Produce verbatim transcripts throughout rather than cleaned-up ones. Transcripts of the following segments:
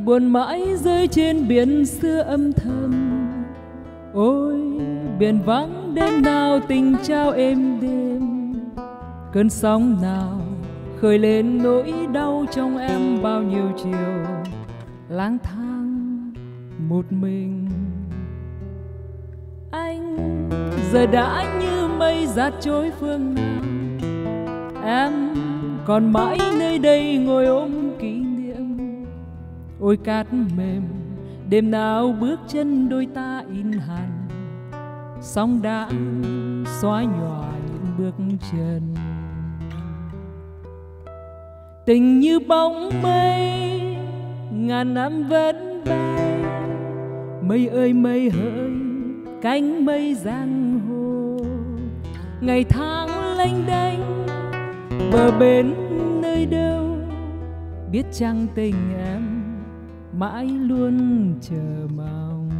buồn mãi rơi trên biển xưa âm thầm. Ôi biển vắng đêm nào tình trao êm đêm, cơn sóng nào khơi lên nỗi đau trong em bao nhiêu chiều lang thang một mình. Anh giờ đã như mây dạt trôi phương nào, em còn mãi nơi đây ngồi ôm kỷ niệm. Ôi cát mềm đêm nào bước chân đôi ta in hằn, sóng đã xóa nhòa những bước chân. Tình như bóng mây ngàn năm vẫn bay, mây ơi mây hỡi cánh mây giang hồ. Ngày tháng lênh đênh bờ bến nơi đâu, biết chăng tình em mãi luôn chờ mong.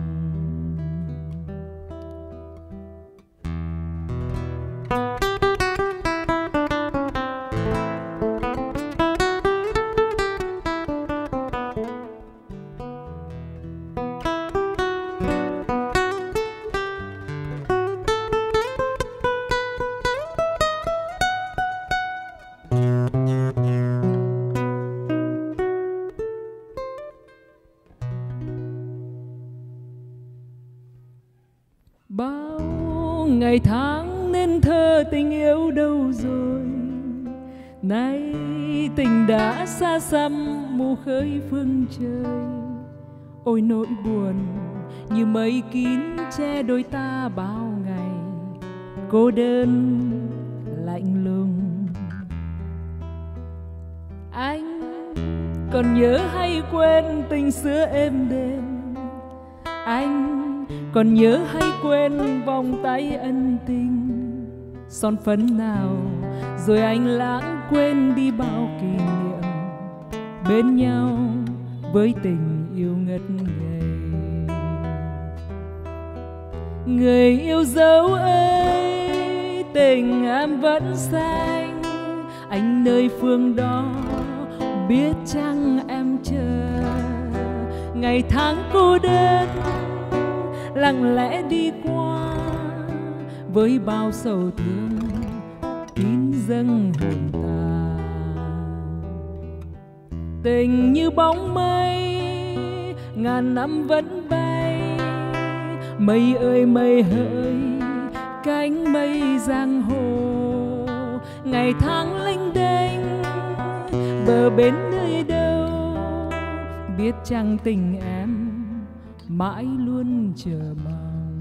Bao ngày tháng nên thơ tình yêu đâu rồi, nay tình đã xa xăm mù khơi phương trời. Ôi nỗi buồn như mây kín che đôi ta bao ngày, cô đơn lạnh lùng. Anh còn nhớ hay quên tình xưa êm đềm, anh còn nhớ hay quên vòng tay ân tình. Son phấn nào rồi anh lãng quên đi bao kỷ niệm, bên nhau với tình yêu ngất ngây. Người yêu dấu ơi tình em vẫn xanh, anh nơi phương đó biết chăng em chờ. Ngày tháng cô đơn lặng lẽ đi qua, với bao sầu thương kín dâng hồn ta. Tình như bóng mây ngàn năm vẫn bay, mây ơi mây hỡi cánh mây giang hồ. Ngày tháng lênh đênh bờ bến nơi đâu, biết chăng tình em mãi luôn chờ mong.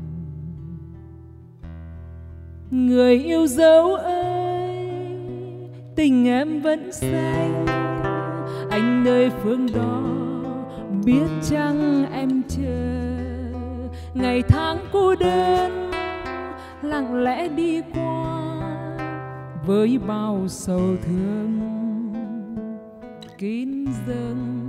Người yêu dấu ơi tình em vẫn xanh, anh nơi phương đó biết chăng em chờ. Ngày tháng cô đơn lặng lẽ đi qua, với bao sầu thương kín dâng